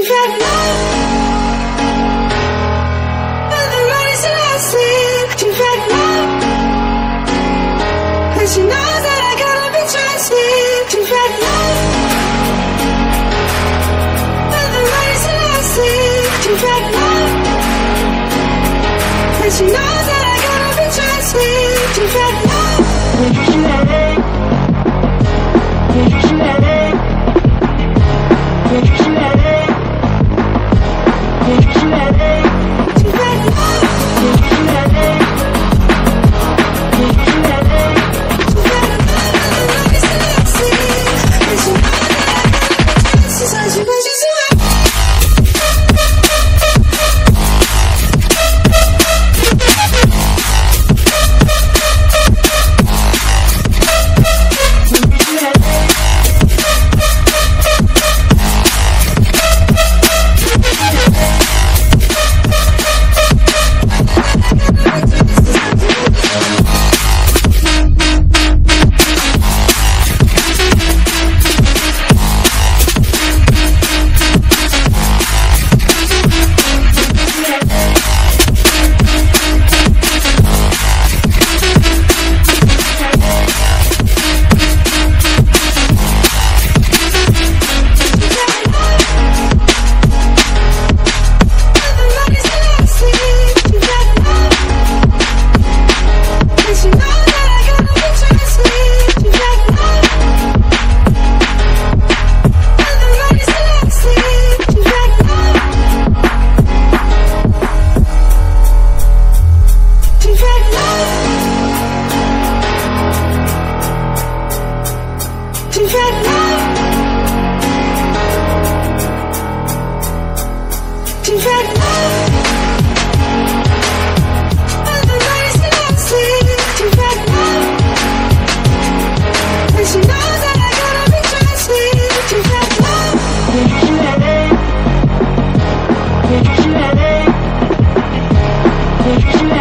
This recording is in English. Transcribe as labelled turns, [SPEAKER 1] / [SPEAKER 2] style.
[SPEAKER 1] You've had love, and the money's lasting. You've had love, and she knows that I gotta be trusted. You've had love, and the money's lasting. You've had love, and she knows that I gotta be trusted. You've had love. You've had